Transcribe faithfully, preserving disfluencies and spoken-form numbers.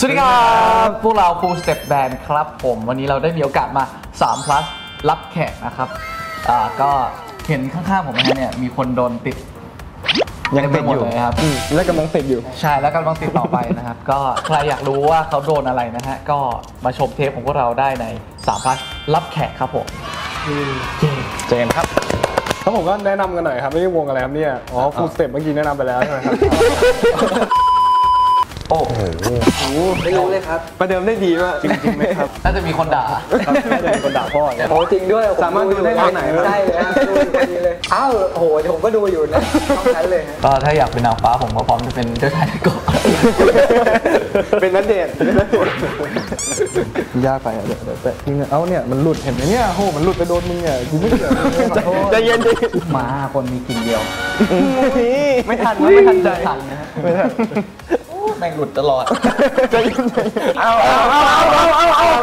สวัสดีครับพวกเรา Full Step Band ครับผมวันนี้เราได้มีโอกาสมาสาม plus รับแขกนะครับอ่าก็เห็นข้างๆผมนะเนี่ยมีคนโดนติดยังติดอยู่เลยครับและกำลังติดอยู่ใช่แล้วกำลังติดต่อไปนะครับ ก็ใครอยากรู้ว่าเขาโดนอะไรนะฮะก็มาชมเทปของพวกเราได้ในสาม plus รับแขกครับผมเจนครับแล้วผมก็แนะนำกันหน่อยครับนี่วงอะไรครับเนี่ยอ๋อ Full Step เมื่อกี้แนะนำไปแล้วใช่ไหมครับโอ้โหไม่รู้เลยครับประเดิมได้ดีมากจริงๆไหมครับน่าจะมีคนด่าน่าจะมีคนด่าพ่อโอ้จริงด้วยสามารถดูได้ทางไหนครับใช่เลยดูอยู่พอดีเลยอ้าวโอ้โหผมก็ดูอยู่นะต้องใช้เลยก็ถ้าอยากเป็นนางฟ้าผมก็พร้อมจะเป็นเจ้าชายในเกาะเป็นนัดเดทยากไปอ่ะเดี๋ยวแต่นี่เอ้าเนี่ยมันหลุดเห็นไหมเนี่ยโหมันหลุดไปโดนมึงเนี่ยกูไม่เกี่ยวใจเย็นดิหมาคนมีกินเดียวไม่ทันไม่ทันใจไม่ทันแม่งหลุดตลอดใจเย็นเอาเอาเอาเอาเอาเอา